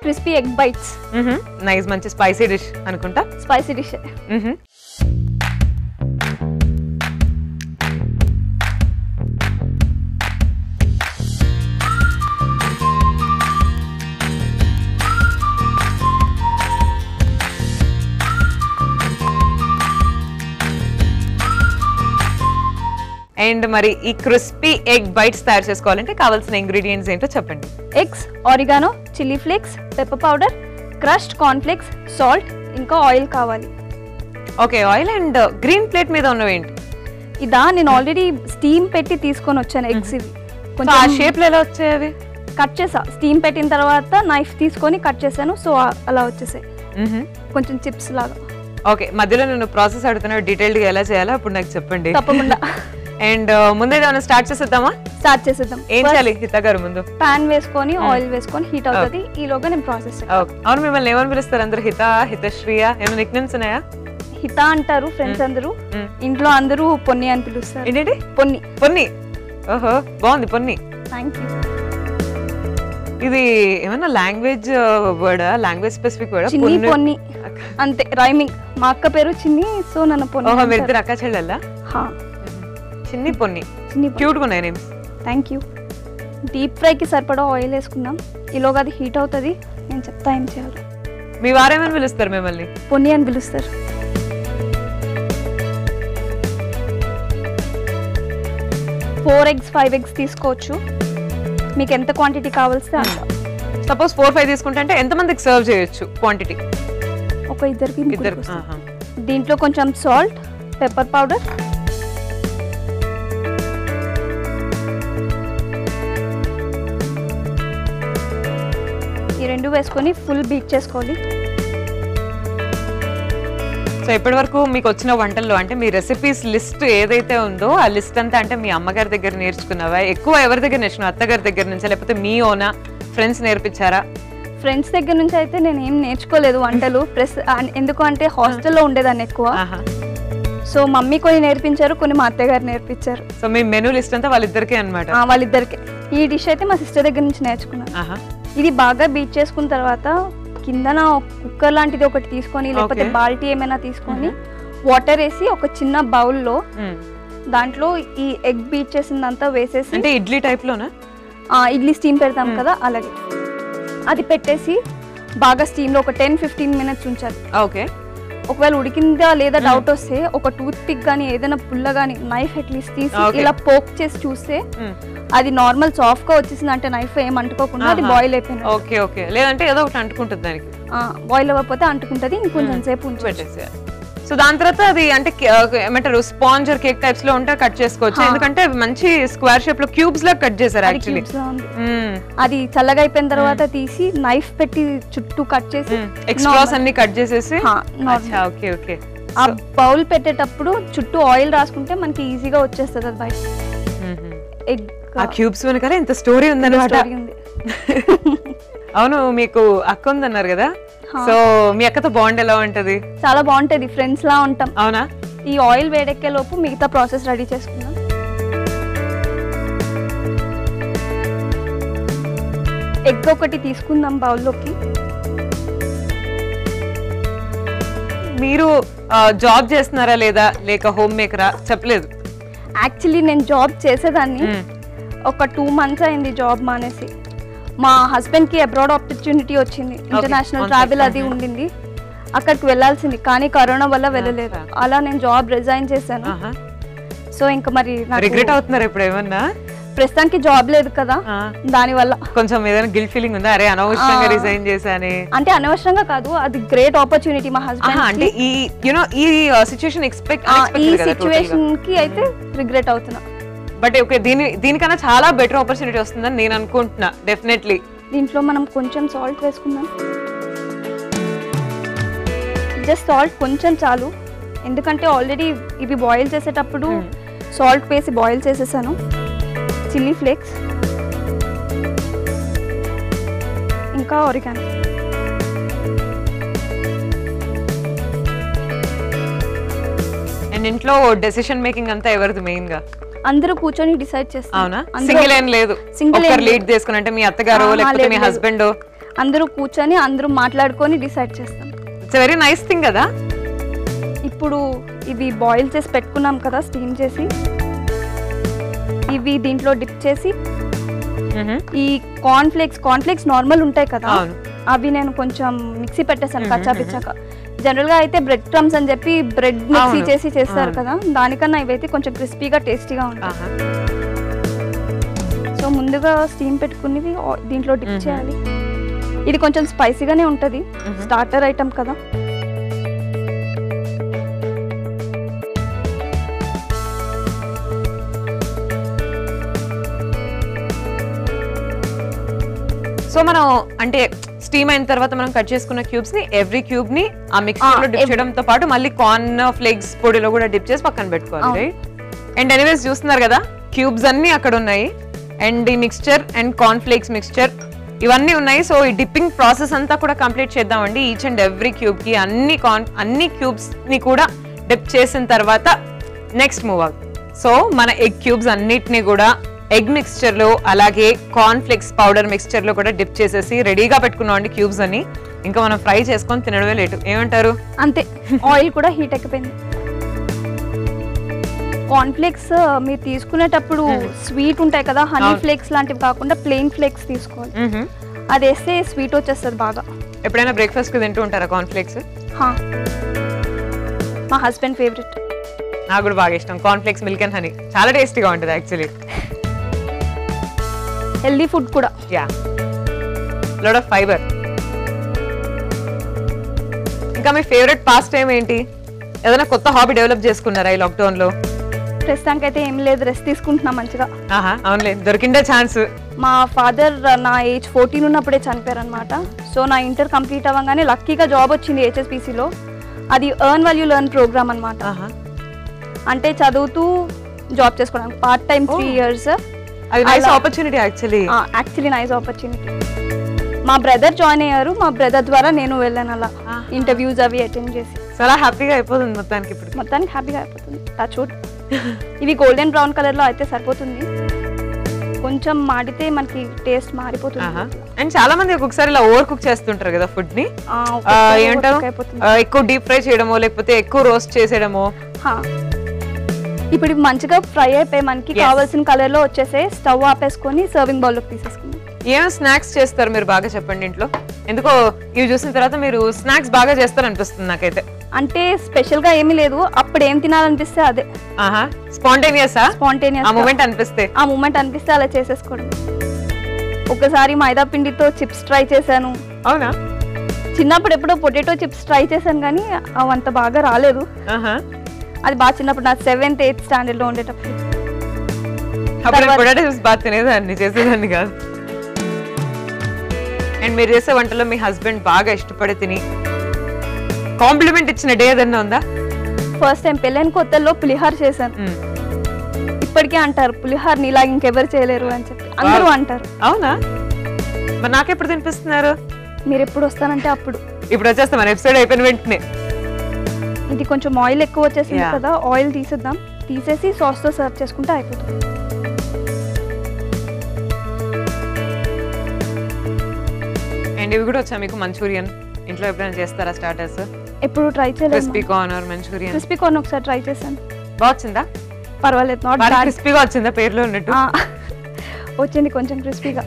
Crispy egg bites. Nice, మంచి spicy dish అనుకుంటా. Spicy dish. And మరి ఈ క్రిస్పీ ఎగ్ బైట్స్ తయారు చేసుకోవాలంటే కావాల్సిన ఇంగ్రీడియంట్స్ ఏంటో చెప్పండి. Eggs, oregano, chilli flakes, pepper powder, crushed corn flakes, salt, ఇంకా ఆయిల్ కావాలి. Okay, oil and green plate మీద ఉన్నవేంటి? ఇదా నేను ఆల్రెడీ స్టీమ్ పెట్టి తీసుకొని వచ్చాను ఎగ్స్. ఇవి కొంచెం ఆ షేప్ లో ఎలా వచ్చాయి? అవి కట్ చేసా, స్టీమ్ పెట్టిన తర్వాత నైఫ్ తీసుకొని కట్ చేశాను. సో అలా వచ్చేసాయి, కొంచెం చిప్స్ లాగా. ఓకే, మధ్యలో నేను ప్రాసెస్ అడుగుతున్నా, డీటెయిల్డ్ గా ఎలా చేయాలో అప్పుడు నాకు చెప్పండి. తప్పకుండా. అండ్ ముందే ఏమైనా స్టార్ట్ చేసేద్దామా? స్టార్ట్ చేసేద్దాం. ఏం చేయాలి హిత గారు? ముందు పాన్ వేసుకొని ఆయిల్ వేసుకొని హీట్ అవుతుంది. ఈలోగా నేను ప్రాసెస్. అవును, మిమ్మల్ని ఏమని పిలుస్తారు అందరు? హిత, హితశ్రీయ, ఏమైనా నిక్నేమ్స్ ఉన్నాయా? హిత అంటారు ఫ్రెండ్స్ అందరూ, ఇంట్లో అందరూ పొన్ని అని పిలుస్తారు. ఏంటి? పొన్ని. పొన్ని. ఓహో, బాగుంది పొన్ని. Thank you. ఇది ఏమన్నా లాంగ్వేజ్ వర్డా? లాంగ్వేజ్ స్పెసిఫిక్ వర్డా? చిన్ని పొన్ని అంతే, రైమింగ్. మా అక్క పేరు చిన్ని, సో నన్ను పొన్ని. ఓహో, మీరు ఇద్దరు అక్క చెల్లెళ్ళా? చిన్ని పొన్ని, క్యూట్ గా ఉన్నాయి నేమ్స్. Thank you. డీప్ ఫ్రైకి సరిపడా ఆయిల్ వేసుకుందాం. ఈలోగా అది హీట్ అవుతుంది, నేను చెప్తా ఏం చేయాలి. మీ వారేమని పిలుస్తారు మిమ్మల్ని? పొన్ని అని పిలుస్తారు. ఫోర్ ఎగ్స్ 5 eggs తీసుకోవచ్చు, మీకు ఎంత క్వాంటిటీ కావాల్సి అంత. సపోజ్ 4-5 తీసుకుంటే అంటే ఎంత మందికి సర్వ్ చేయొచ్చు క్వాంటిటీ? ఒక ఇద్దరు. దీంట్లో కొంచెం సాల్ట్, పెప్పర్ పౌడర్, ఈ రెండు వేసుకొని ఫుల్ బీట్ చేసుకోవాలి. సో ఇప్పటి వరకు మీకు వచ్చిన వంటల్లో అంటే మీ రెసిపీస్ లిస్ట్ ఏదైతే ఉందో ఆ లిస్ట్ అంతా అంటే మీ అమ్మగారి దగ్గర నేర్చుకున్నావా? ఎక్కువ ఎవరి దగ్గర నేర్చుకున్నావు? అత్తగారి దగ్గర నుంచి, లేకపోతే మీ ఓనా ఫ్రెండ్స్ నేర్పించారా? ఫ్రెండ్స్ దగ్గర నుంచి అయితే నేను ఏం నేర్చుకోలేదు వంటలు. ప్లస్ ఎందుకు అంటే హాస్టల్లో ఉండేదాన్ని ఎక్కువ. సో మమ్మీ కొన్ని నేర్పించారు, కొన్ని మా అత్తగారు నేర్పించారు. సో మీ మెనూ లిస్ట్ అంతా వాళ్ళిద్దరికే అన్నమాట? వాళ్ళిద్దరికే. ఈ డిష్ అయితే మా సిస్టర్ దగ్గర నుంచి నేర్చుకున్నాను. ఇది బాగా బీట్ చేసుకున్న తర్వాత కిందన కుక్కర్ లాంటిది ఒకటి తీసుకొని, లేకపోతే బాల్టీ ఏమైనా తీసుకొని వాటర్ వేసి ఒక చిన్న బౌల్లో దాంట్లో ఈ ఎగ్ బీట్ చేసిందంతా వేసేసి, అంటే ఇడ్లీ టైప్ లోనా? ఇడ్లీ స్టీమ్ పెడతాం కదా అలాగే, అది పెట్టేసి బాగా స్టీమ్ లో ఒక 10-15 minutes ఉంచాలి. ఓకే, ఒకవేళ ఉడికిందా లేదా డౌట్ వస్తే ఒక టూత్ పిక్ గానీ ఏదైనా పుల్ల గానీ నైఫ్ అట్లీస్ట్ తీసి ఇలా పోక్ చేసి చూస్తే అది నార్మల్ సాఫ్ట్ గా వచ్చేసింది అంటే నైఫ్ ఏం అంటుకోకుండా అది బాయిల్ అయిపోయింది. ఓకే ఓకే, లేదంటే ఏదో ఒకటి అంటుకుంటుంది దానికి. బాయిల్ అవ్వకపోతే అంటుకుంటది, ఇంకొంచెం సేపు ఉంచి పెట్టేసి. సో దాని తర్వాత అది అంటే ఏమంటారు స్పాంజ్ ఆర్ కేక్ టైప్స్ లో ఉంటే కట్ చేసుకోవచ్చు, ఎందుకంటే మంచి స్క్వేర్ షేప్ లో క్యూబ్స్ లా కట్ చేశారు యాక్చువల్లీ. అది చల్లగా అయిపోయిన తర్వాత తీసి నైఫ్ పెట్టి చుట్టూ కట్ చేసి ఎక్స్ట్రాస్ అన్ని కట్ చేసేసి ఓకే ఓకే ఆ బౌల్ పెట్టేటప్పుడు చుట్టూ ఆయిల్ రాసుకుంటే మనకి ఈజీగా వచ్చేస్తుంది అది బయట. ఎగ్ ఆ క్యూబ్స్ వెనకాల ఎంత స్టోరీ ఉందన్నమాట. అవును, మీకు అక్క ఉందన్నారు కదా, సో మీ అక్కతో బాండ్ ఎలా ఉంటది? చాలా బాగుంటది, ఫ్రెండ్స్ లా ఉంటాం. అవునా? ఈ ఆయిల్ వేడెక్కే లోపు మిగతా ప్రాసెస్ రెడీ చేసుకుందాం. ఎగ్ ఒకటి తీసుకుందాం బౌల్లోకి. మీరు జాబ్ చేస్తున్నారా లేదా లేక హోమ్ మేకరా చెప్పలేదు? యాక్చువల్లీ నేను జాబ్ చేసేదాన్ని, ఒక 2 months అయింది జాబ్ మానేసి. మా హస్బెండ్ కి అబ్రాడ్ ఆపర్చునిటీ వచ్చింది, ఇంటర్నేషనల్ ట్రావెల్ అది ఉండింది, అక్కడికి వెళ్ళాల్సింది, కానీ కరోనా వల్ల వెళ్ళలేదు. అలా నేను జాబ్ రిజైన్ చేశాను. సో ఇంకా మరి రిగ్రెట్ అవుతున్నారు ఇప్పుడు ఏమన్నా? ప్రస్తుతానికి జాబ్ లేదు కదా, దాని వల్ల కొంచెం ఏదైనా గిల్ట్ ఫీలింగ్ ఉందా? అరే అనవసరంగా రిజైన్ చేశానే అంటే? అనవసరంగా కాదు, అది గ్రేట్ ఆపర్చునిటీ మా హస్బెండ్. అంటే ఈ ఈ సిచువేషన్ ఈ సిచువేషన్ కి అయితే రిగ్రెట్ అవుతున్నా. బట్ ఓకే, దీనికన్నా చాలా బెటర్ ఆపర్చునిటీ వస్తుందని నేను అనుకుంటున్నా డెఫినెట్లీ. దీంట్లో మనం కొంచెం సాల్ట్ వేసుకుందాం, జస్ట్ సాల్ట్ కొంచెం చాలు, ఎందుకంటే ఆల్రెడీ ఇవి బాయిల్ చేసేటప్పుడు సాల్ట్ వేసి బాయిల్ చేసేసాను. చిల్లీ ఫ్లేక్స్, ఇంకా ఆరిగానో. అండ్ ఇంట్లో డెసిషన్ మేకింగ్ అంతా ఎవరిది మెయిన్ గా? అందరూ కూర్చొని డిసైడ్ చేస్తారు. అవునా? సింగిల్ ఏం లేదు, సింగిల్ లీడ్ తీసుకుని, అంటే మీ అత్తగారు లేకపోతే మీ హస్బెండ్? అందరూ కూర్చొని అందరూ మాట్లాడుకొని డిసైడ్ చేస్తాం. ఇట్స్ వెరీ నైస్ థింగ్ కదా. ఇప్పుడు ఇవి బాయిల్ చేసి పెట్టుకున్నాం కదా, స్టీమ్ చేసి, ఇవి దీంట్లో డిప్ చేసి ఈ కార్న్ ఫ్లేక్స్ నార్మల్ ఉంటాయి కదా, అవి నేను కొంచెం మిక్సీ పెట్టేసాను కచ్చా పిచ్చాక. జనరల్ గా అయితే బ్రెడ్ క్రమ్స్ అని చెప్పి బ్రెడ్ మిక్సీ చేసి చేస్తారు కదా, దానికన్నా ఇవైతే కొంచెం క్రిస్పీగా టేస్టీగా ఉంటాయి. సో ముందుగా స్టీమ్ పెట్టుకునేవి దీంట్లో డిప్ చేయాలి. ఇది కొంచెం స్పైసీగానే ఉంటుంది, స్టార్టర్ ఐటమ్ కదా. సో మనం అంటే స్టీమ్ అయిన తర్వాత మనం కట్ చేసుకున్న క్యూబ్స్ ని ఎవ్రీ క్యూబ్ ని ఆ మిక్సర్ లో డిప్ చేయడంతో పాటు మళ్ళీ కార్న్ ఫ్లేక్స్ పొడిలో కూడా డిప్ చేసి పక్కన పెట్టుకోవాలి. అండ్ ఎనీవేస్ చూస్తున్నారు కదా క్యూబ్స్ అన్ని అక్కడ ఉన్నాయి. అండ్ ఈ mixture and corn flakes mixture ఇవన్నీ ఉన్నాయి. సో ఈ డిప్పింగ్ ప్రాసెస్ అంతా కూడా కంప్లీట్ చేద్దామండి. ఈచ్ అండ్ ఎవ్రీ క్యూబ్ కి అన్ని క్యూబ్స్ ని కూడా డిప్ చేసిన తర్వాత నెక్స్ట్ మూవ్ అవుతుంది. సో మన ఎగ్ క్యూబ్స్ అన్నిటిని కూడా ఎగ్ మిక్స్చర్ లో అలాగే కార్న్ ఫ్లేక్స్ పౌడర్ మిక్స్చర్ లో కూడా డిప్ చేసేసి రెడీగా పెట్టుకున్నాం అండి క్యూబ్స్ అని. ఇంకా మనం ఫ్రై చేసుకొని తినడమే లేటు. ఏమంటారు? అంతే, ఆయిల్ కూడా హీట్ ఎక్కిపోయింది. కార్న్ ఫ్లేక్స్ మీరు తీసుకునేటప్పుడు స్వీట్ ఉంటాయి కదా, హనీ ఫ్లేక్స్ లాంటివి కాకుండా ప్లెయిన్ ఫ్లేక్స్ తీసుకోవాలి. అది వేస్తే స్వీట్ వచ్చేస్తుంది బాగా. ఎప్పుడైనా బ్రేక్ఫాస్ట్ కి తింటూ ఉంటారా కార్న్ ఫ్లేక్స్? మా హస్బెండ్ ఫేవరెట్. నాకు కూడా బాగా ఇష్టం corn flakes milk and honey, చాలా టేస్టీగా ఉంటుంది యాక్చువల్లీ. హెల్దీ ఫుడ్ కూడా. Yeah, lot of fibre. ఇంకా మీ ఫేవరెట్ పాస్ట్ టైం ఏంటి? ఏదైనా కొత్త హాబీ డెవలప్ చేసుకున్నారా ఈ లాక్డౌన్ లో? ప్రస్తుతానికి అయితే ఏం లేదు, రెస్ట్ తీసుకుంటున్నాం మంచిగా. అవునులే, దొరికిందే ఛాన్స్. మా ఫాదర్ నా ఏజ్ 14 ఉన్నప్పుడే చనిపోయారు అనమాట. సో నా ఇంటర్ కంప్లీట్ అవ్వగానే లక్కీగా జాబ్ వచ్చింది HSBCలో. అది ఎర్న్ వాల్యూ లెర్న్ ప్రోగ్రామ్ అనమాట. అంటే చదువుతూ జాబ్ చేసుకోవడానికి పార్ట్ టైం 3 years. అది nice opportunity actually nice opportunity. మా బ్రదర్ జాయిన్ అయ్యారు, మా బ్రదర్ ద్వారా నేను వెళ్ళాను అలా ఇంటర్వ్యూస్ అవి అటెండ్ చేసి. చాలా హ్యాపీగా అయిపోతుంది మొత్తానికి. ఇప్పుడు మొత్తానికి హ్యాపీగా అయిపోతుంది. టచ్వుడ్. ఇవి గోల్డెన్ బ్రౌన్ కలర్ లో అయితే సరిపోతుంది, కొంచెం మాడితే మనకి టేస్ట్ మారిపోతుంది. అండ్ చాలా మంది ఒక్కొక్కసారి ఇలా ఓవర్ కుక్ చేస్తుంటారు కదా ఫుడ్ ని. ఏమంటారు, ఎక్కువ డీప్ ఫ్రై చేయడమో లేకపోతే ఎక్కువ రోస్ట్ చేసేయడమో. ఇప్పుడు మంచిగా ఫ్రై అయిపోయి మనకి కావాల్సిన కలర్ లో వచ్చేసే స్టవ్ ఆపేసుకొని సర్వింగ్ బౌల్ లోకి తీసేసుకుందాం. ఏం స్నాక్స్ చేస్తారు మీరు బాగా చెప్పండి ఇంట్లో? ఎందుకో ఇవి చూసిన తర్వాత మీరు స్నాక్స్ బాగా చేస్తారు అనిపిస్తుంది నాకైతే. అంటే స్పెషల్ గా ఏమీ లేదు, అప్పుడు ఏం తినాలనిపిస్తే అదే. స్పాంటేనియస్ ఆ మూమెంట్ అనిపిస్తే అలా చేసేసుకోవడం. ఒకసారి మైదా పిండితో చిప్స్ ట్రై చేశాను. అవునా? చిన్నప్పుడు ఎప్పుడో పొటాటో చిప్స్ ట్రై చేశాను కానీ అవంత బాగా రాలేదు. అది బాగా చిన్నప్పుడు నా 7th 8th స్టాండర్డ్ లో ఉండేటప్పుడు. పొటాటో చిప్స్ బాగా తినేదాన్ని, చేసేదాన్ని కాదు. అండ్ మీరు చేసే వంటలో మీ హస్బెండ్ బాగా ఇష్టపడి తిని కాంప్లిమెంట్ ఇచ్చిన డే ఏదన్నా ఉందా? ఫస్ట్ టైం పెళ్ళైన కొత్తలో పులిహార చేశాను. ఇప్పటికే అంటారు పులిహారని ఇలా ఇంకెవరు చేయలేరు అని చెప్పి అందరూ అంటారు. అవునా? మరి నాకెప్పుడు తినిపిస్తున్నారు? మీరు ఎప్పుడు వస్తానంటే అప్పుడు. ఇప్పుడు వచ్చేస్తాం మన ఎపిసోడ్ అయిపోయిన వెంటనే. ఇది కొంచెం ఆయిల్ ఎక్కువ వచ్చేసింది కదా, ఆయిల్ తీసేద్దాం. తీసేసి సాస్ తో సర్వ్ చేసుకుంటే అయిపోతుంది. అండ్ ఇవి కూడా వచ్చా మీకు మంచూరియన్ ఇంట్లో ఎప్పుడైనా చేస్తారా స్టార్టర్స్? ఎప్పుడు ట్రై చేయలేదు. Crispy corn or Manchurian. Crispy corn ఒకసారి ట్రై చేశాను. బాగుందా? పర్వాలేదు, నాట్ బ్యాడ్. క్రిస్పీగా వచ్చిందా పేర్లో ఉన్నట్టు? వచ్చింది కొంచెం క్రిస్పీగా.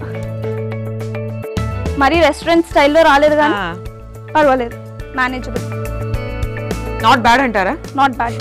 మరి రెస్టారెంట్ స్టైల్లో రాలేదు కానీ పర్వాలేదు, మేనేజబుల్. నాట్ బ్యాడ్ అంటారా? Not bad.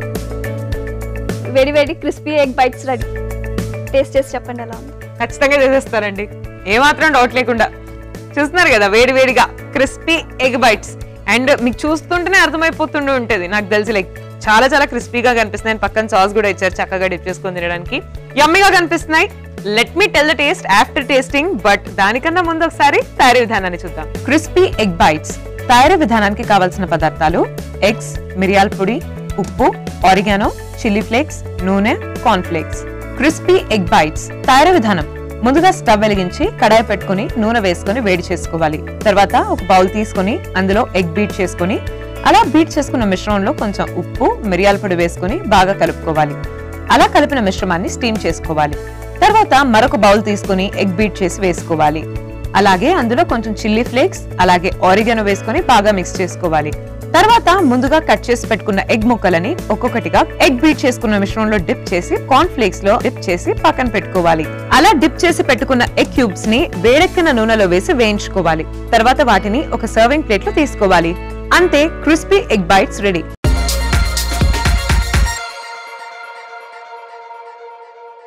వేడి వేడి crispy egg bites ready. Taste చేసి చెప్పండి ఎలా ఉంది. ఖచ్చితంగా చేసేస్తారండి, ఏమాత్రం డౌట్ లేకుండా. చూస్తున్నారు కదా వేడి వేడిగా క్రిస్పీ ఎగ్ బైట్స్. అండ్ మీకు చూస్తుంటేనే అర్థమైపోతుండే ఉంటుంది నాకు తెలిసి, లైక్ చాలా చాలా క్రిస్పీగా కనిపిస్తున్నాయి. పక్కన సాస్ కూడా ఇచ్చారు చక్కగా డిప్ చేసుకొని తినడానికి. యమ్మీగా కనిపిస్తున్నాయి. Let me tell the taste after tasting. But దానికన్నా ముందు ఒకసారి తయారీ విధానాన్ని చూద్దాం. క్రిస్పీ ఎగ్ బైట్స్ తయారీ విధానానికి కావాల్సిన పదార్థాలు: ఎగ్స్, మిరియాల పొడి, ఉప్పు, ఆరిగానో, చిల్లీ ఫ్లేక్స్, నూనె, corn flakes. Crispy egg bites తయారీ విధానం: ముందుగా స్టవ్ వెలిగించి కడాయి పెట్టుకుని నూనె వేసుకుని వేడి చేసుకోవాలి. తర్వాత ఒక బౌల్ తీసుకుని అందులో ఎగ్ బీట్ చేసుకుని అలా బీట్ చేసుకున్న మిశ్రమంలో కొంచెం ఉప్పు, మిరియాల పొడి వేసుకుని బాగా కలుపుకోవాలి. అలా కలిపిన మిశ్రమాన్ని స్టీమ్ చేసుకోవాలి. తర్వాత మరొక బౌల్ తీసుకుని ఎగ్ బీట్ చేసి వేసుకోవాలి. అలాగే అందులో కొంచెం చిల్లీ ఫ్లేక్స్ అలాగే ఆరిగానో వేసుకొని బాగా మిక్స్ చేసుకోవాలి. తర్వాత ముందుగా కట్ చేసి పెట్టుకున్న ఎగ్ ముక్కలని ఒక్కొక్కటిగా ఎగ్ బీట్ చేసుకున్న మిశ్రమంలో డిప్ చేసి కార్న్ ఫ్లేక్స్ లో డిప్ చేసి పక్కన పెట్టుకోవాలి. అలా డిప్ చేసి పెట్టుకున్న ఎగ్ క్యూబ్స్ ని వేడెక్కిన నూనెలో వేసి వేయించుకోవాలి. తర్వాత వాటిని ఒక సర్వింగ్ ప్లేట్ లో తీసుకోవాలి. అంతే, క్రిస్పీ ఎగ్ బైట్స్ రెడీ.